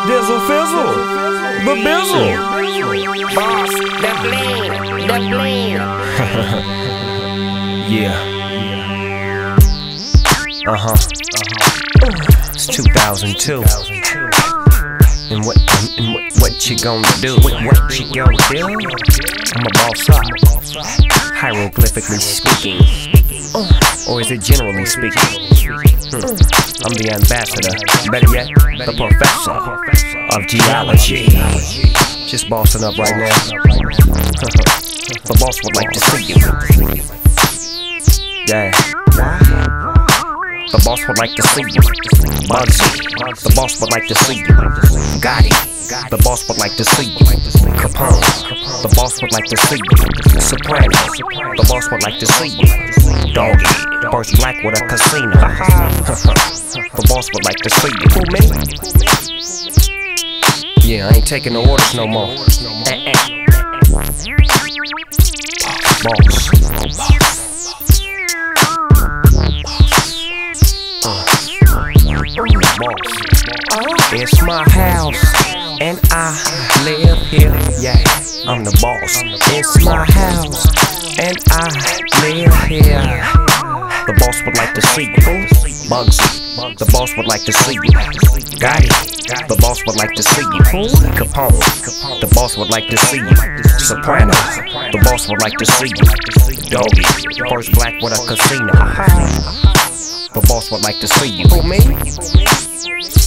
Dizzle Fizzle, the Bizzle. Boss, the bling. Yeah. It's 2002. And what you gonna do? What you gonna do? I'm a boss up, hieroglyphically speaking. Or is it generally speaking? I'm the ambassador, better yet, the professor of geology. Just bossing up right now. The boss would like to see you. Yeah. The boss would like to see you. Bugsy. The boss would like to see you. Gotti. The boss would like to see you. Capone. The boss would like to see you. Soprano. The boss would like to see you. Doggy. First black with a casino. The boss would like to see you. Who, me? Yeah, I ain't taking the orders no more. Boss. It's my house, and I live here. Yeah, I'm the boss. It's my house, and I live here. The boss would like to see you. Bugsy. The boss would like to see you. Gotti. The boss would like to see you. Capone. The boss would like to see you. Soprano. The boss would like to see you. Doggy. First black with a casino. The boss would like to see you. Who, me?